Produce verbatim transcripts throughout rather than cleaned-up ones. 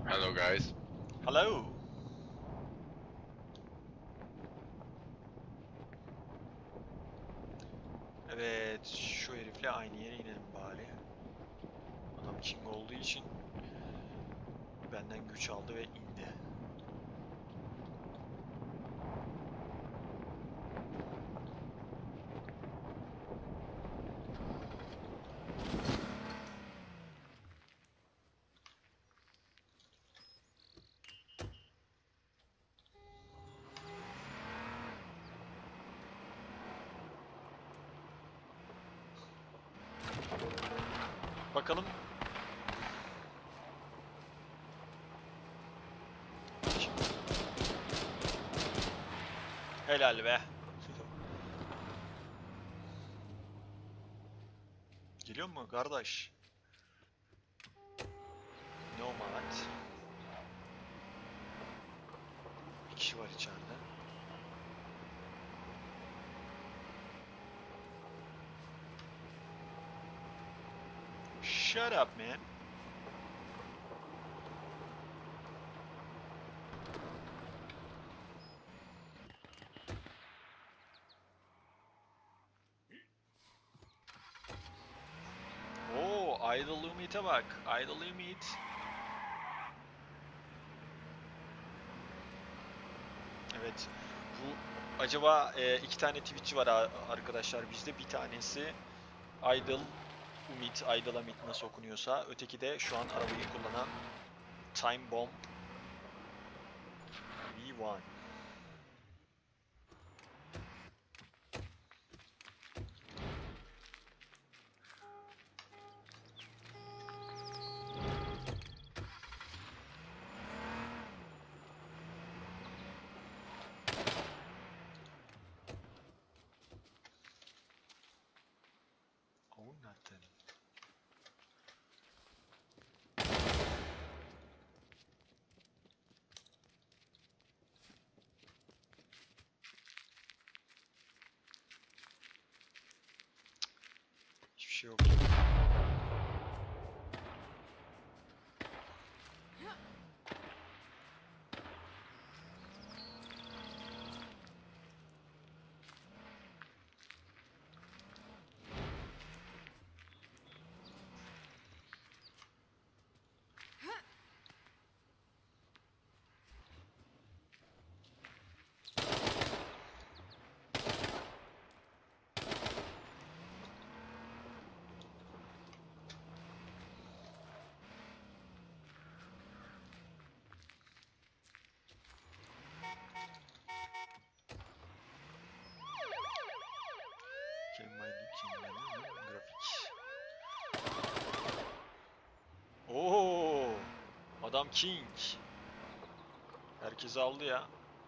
Hello guys. Hello. Evet, şu herifle aynı yere inelim bari. Adam King olduğu için benden güç aldı ve indi. Bakalım. Helal be. Geliyor mu kardeş? Nomad. Bir kişi var içeride. Shut up man. Oo, Idle Limit'e bak. Idle Limit. Evet. Bu acaba e, iki tane Twitch'çi var arkadaşlar bizde. Bir tanesi Idle Umit, Idle Umit nasıl okunuyorsa. Öteki de şu an arabayı kullanan Time Bomb V bir. Oh nothing. Hiçbir şey yok. Grafik. Oo, adam King. Herkesi aldı ya.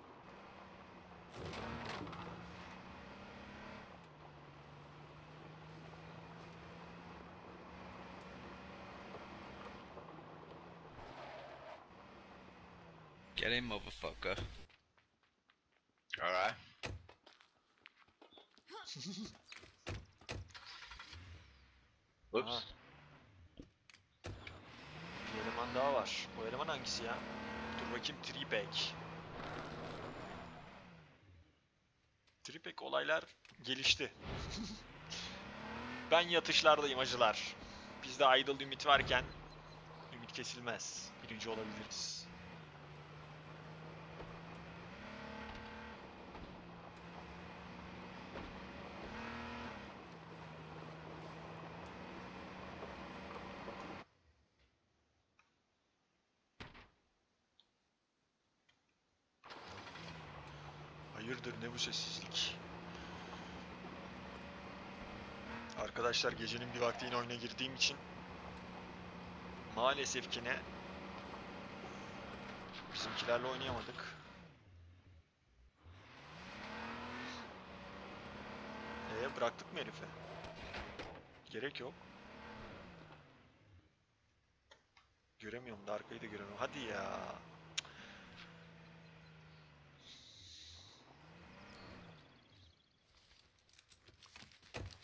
Get in, motherfucker. Alright. Oops. Aha. Bir eleman daha var. O eleman hangisi ya? Dur bakayım, Tripack. Tripack olaylar gelişti. Ben yatışlardayım acılar. Bizde idle ümit varken ümit kesilmez. Birinci olabiliriz. Hayırdır, ne bu sessizlik? Arkadaşlar gecenin bir vakti yine oyuna girdiğim için maalesef ki ne bizimkilerle oynayamadık. Ee bıraktık mı herife? Gerek yok. Göremiyorum da arkayı da göremiyorum. Hadi ya.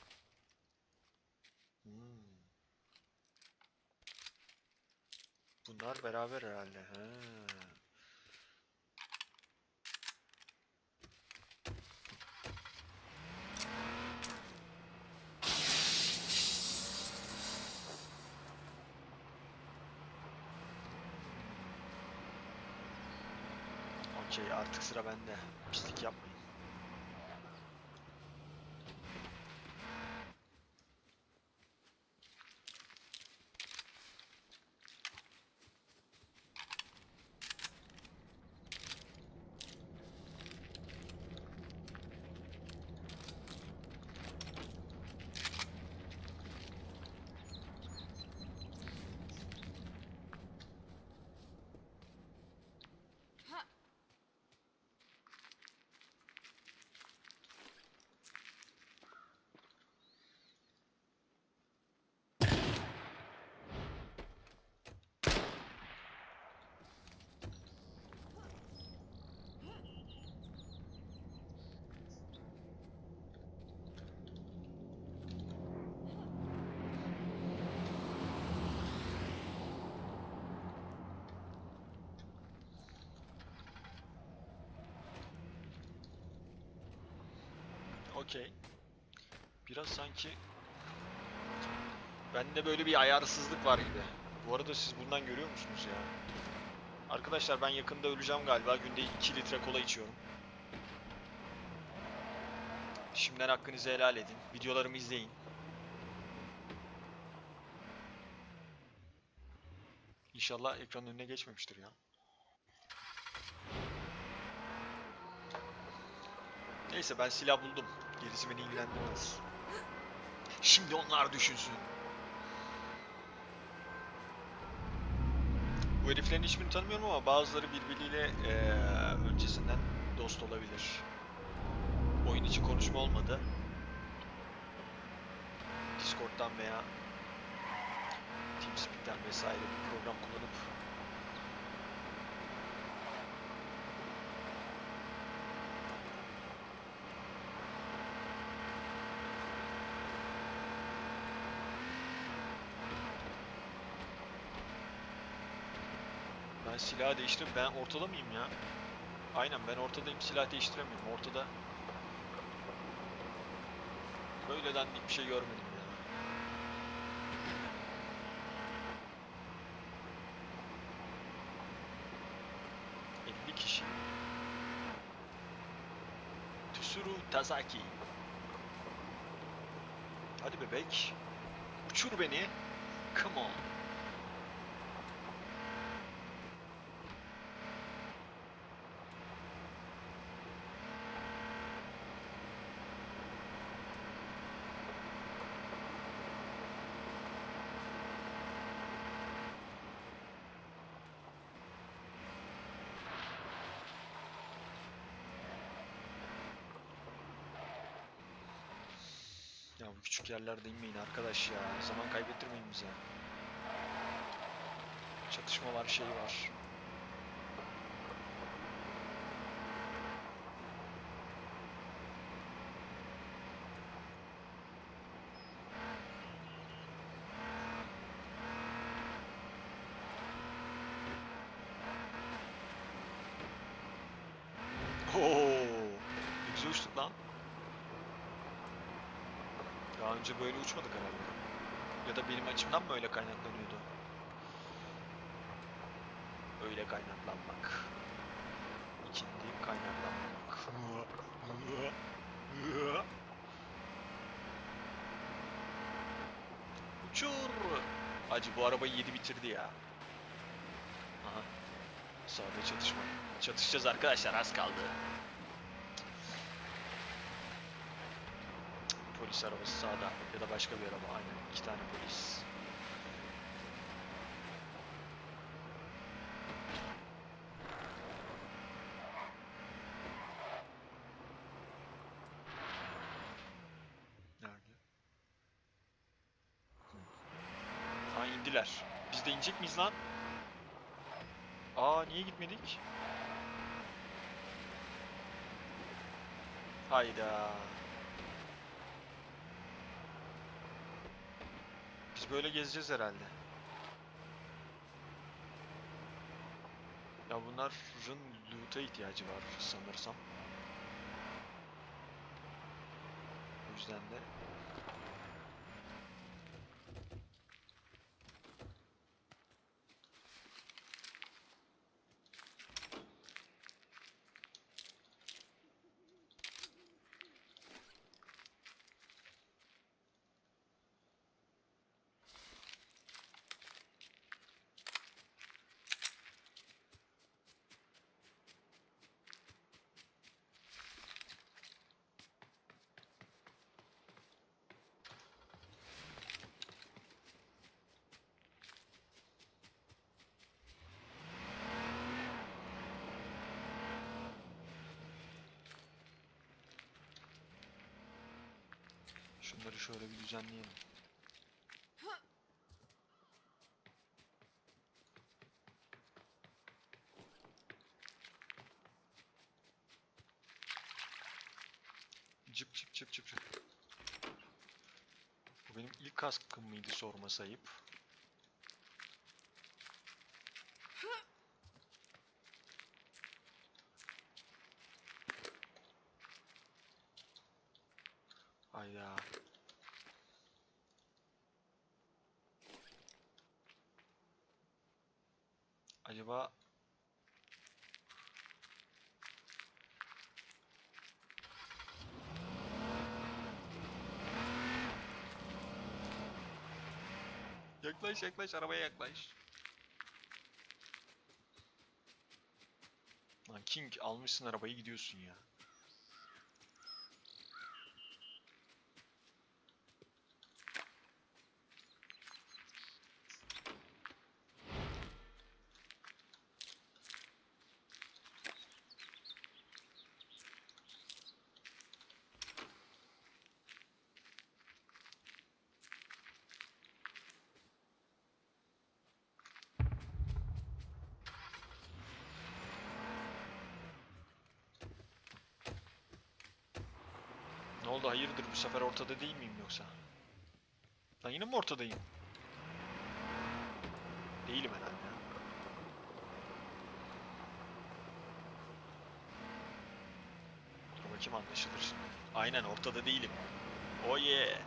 Hmm. Bu Bunlar beraber herhalde. Ha. Okey, artık sıra bende. Pislik yapmayın. Okey. Biraz sanki bende böyle bir ayarsızlık var gibi. Bu arada siz bundan görüyor musunuz ya? Arkadaşlar ben yakında öleceğim galiba. Günde iki litre kola içiyorum. Şimdiden hakkınızı helal edin. Videolarımı izleyin. İnşallah ekranın önüne geçmemiştir ya. Neyse ben silah buldum. Gerisi beni ilgilendirmez. Şimdi onlar düşünsün. Bu heriflerin hiçbirini tanımıyorum ama bazıları birbiriyle eee, öncesinden dost olabilir. Oyun içi konuşma olmadı. Discord'dan veya TeamSpeak'ten vesaire bir program kullanıp ben silahı değiştirdim. Ben ortada mıyım ya? Aynen ben ortadayım. Silah değiştiremiyorum. Ortada böyle dandik bir şey görmedim ya. elli kişi. Tsuru Tazaki. Hadi bebek. Uçur beni. Come on. Ya bu küçük yerlerde inmeyin arkadaş ya. Zaman kaybettirmeyin bize. Çatışma var, şey var. Oo, ne güzel uçtuk lan. Daha önce böyle uçmadık herhalde. Ya da benim açımdan mı öyle kaynaklanıyordu? Öyle kaynaklanmak. İkindi kaynaklanmak. Uçur! Acı bu arabayı yedi bitirdi ya. Aha. Sağda çatışma. Çatışacağız arkadaşlar, az kaldı. Polis arabası sağda ya da başka bir araba, aynen iki tane polis. Nerede? Ha indiler. Biz de inecek miyiz lan? Aa niye gitmedik? Hayda. Biz böyle gezeceğiz herhalde. Ya bunların loot'a ihtiyacı var sanırsam. O yüzden de şunları şöyle bir düzenleyelim. Cıp cıp cıp cıp cıp. Bu benim ilk kaskım mıydı sorması ayıp. Hayda. Acaba yaklaş yaklaş arabaya yaklaş. Lan King almışsın arabayı gidiyorsun ya. Ne oldu hayırdır bu sefer ortada değil miyim yoksa? Lan yine mi ortadayım? Değilim herhalde ya. Dur bakayım anlaşılır şimdi. Aynen ortada değilim. Oh yeah.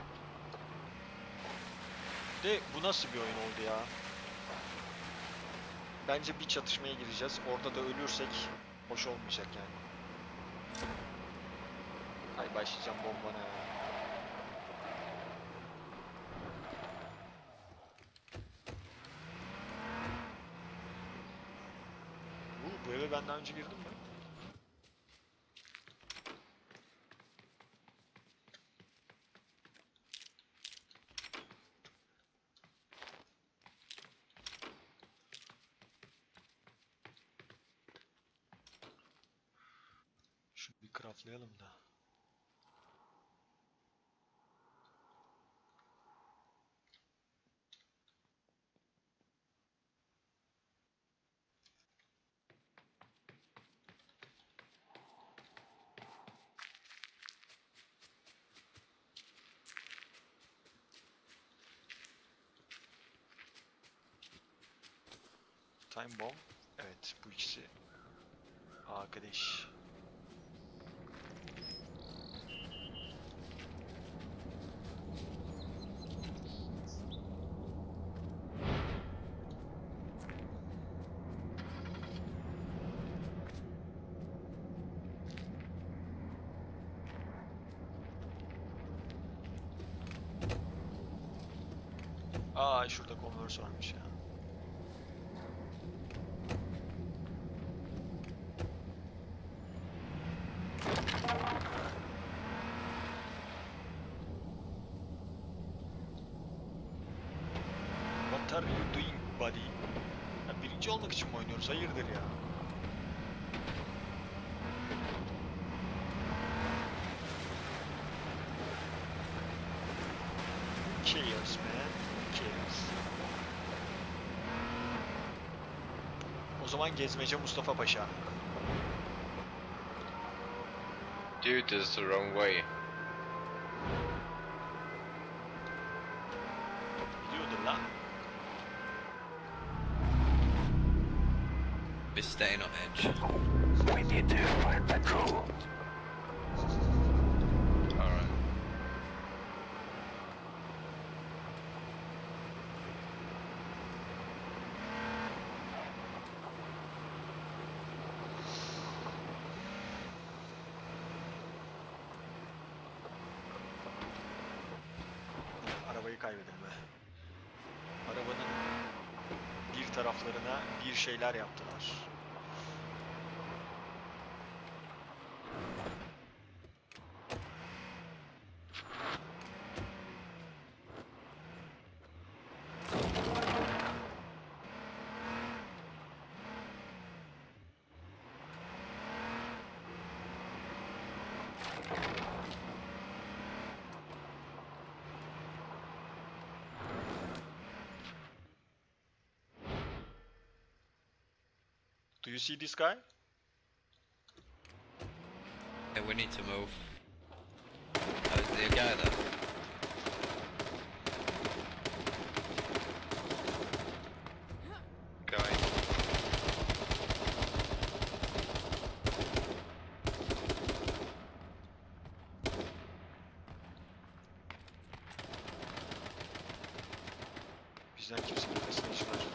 De bu nasıl bir oyun oldu ya? Bence bir çatışmaya gireceğiz. Orada da ölürsek hoş olmayacak yani. Ay başlayacağım bombana ya. Bu, bu eve ben daha önce girdim mi? Şunu bir craftlayalım da. Time bomb. Evet bu ikisi. Arkadaş. Aa şurada Converse varmış ya. What are you doing buddy? Ya birinci olmak için mi oynuyoruz? Hayırdır ya? Who cares man? Who cares? O zaman gezmece Mustafa Paşa. Dude, this is the wrong way. Gidiyordur lan. This on edge. We need to find petrol. Alright. Arabayı kaybedilme. Arabanın bir taraflarına bir şeyler yaptılar. Do you see this guy? Yeah, we need to move. Oh, is there a guy there? Guy. Bizden kimsenin nefesine iş var.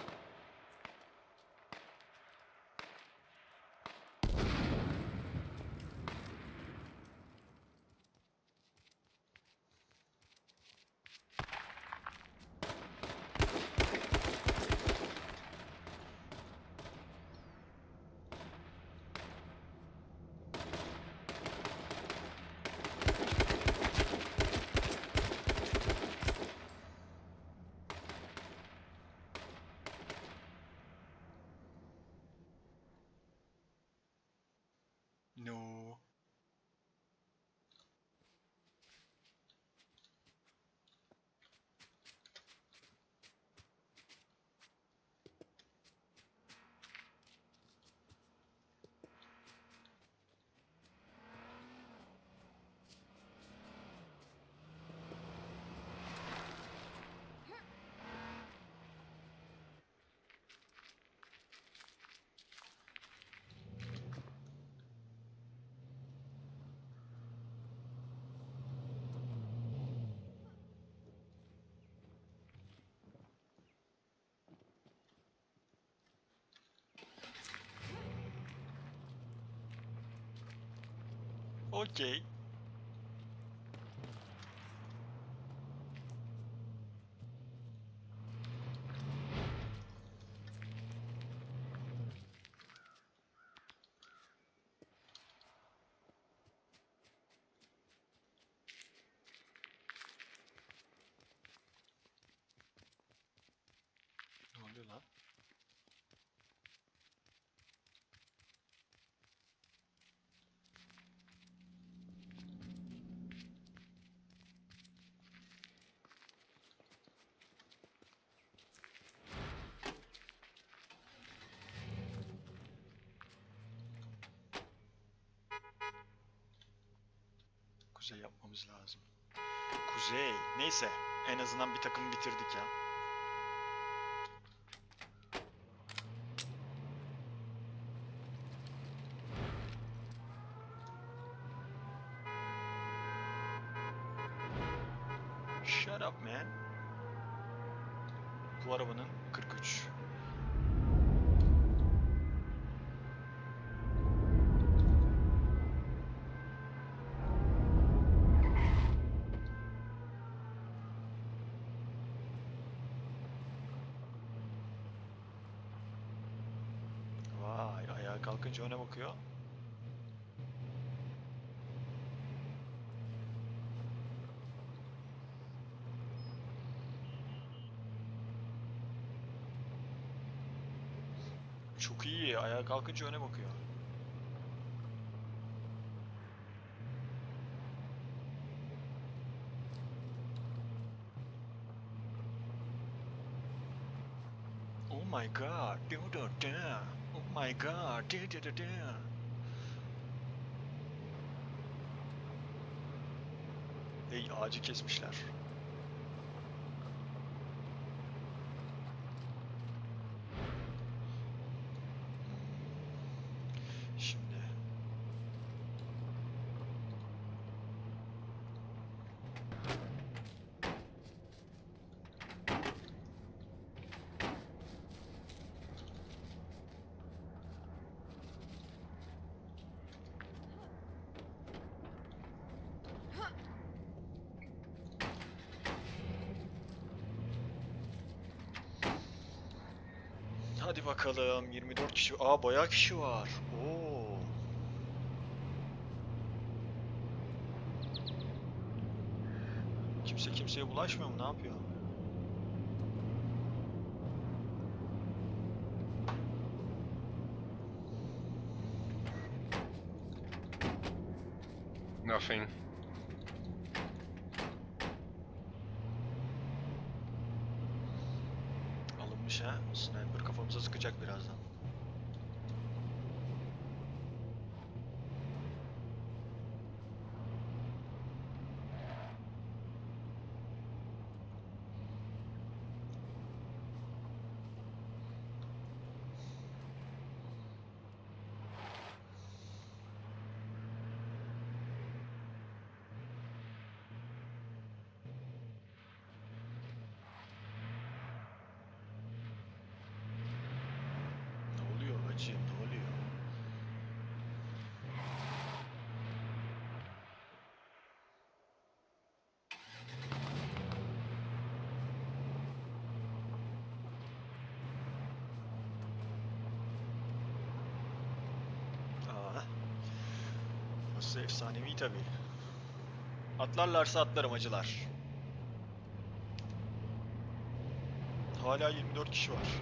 No. Okay. Ne oluyor lan? Kuzey yapmamız lazım. Kuzey. Neyse. En azından bir takım bitirdik ya. Shut up man. Bu arabanın kırk üç. Vay, ayağa kalkınca öne bakıyor. Çok iyi, ayağa kalkınca öne bakıyor. Oh my god, do do do. Oh my god, do do do do. Hey, ağacı kesmişler. Hadi bakalım, yirmi dört kişi. Aa, bayağı kişi var. Oo. Kimse kimseye bulaşmıyor mu? Ne yapıyor? Nothing. Alınmış ha. Sniper kafamıza sıkacak birazdan. Ne oluyor hacı? Ne oluyor? Aa. Burası efsanevi tabii. Atlarlarsa atlarım acılar. Hala yirmi dört kişi var.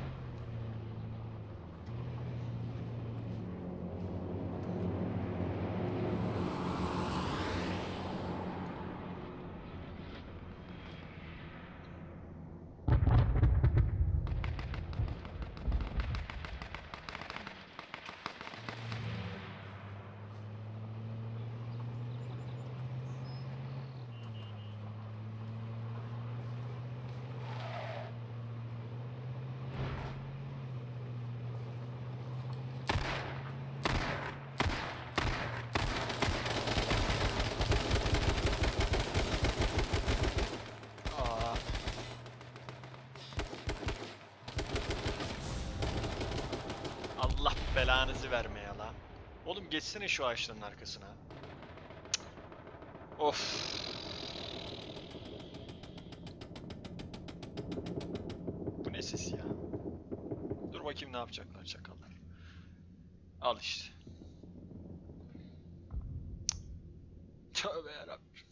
Aa. Allah belanızı vermeye la. Oğlum geçsene şu ağaçların arkasına. Cık. Of. Bu ne ses ya? Dur bakayım ne yapacaklar çakallar. Al işte. Tövbe yarabbim.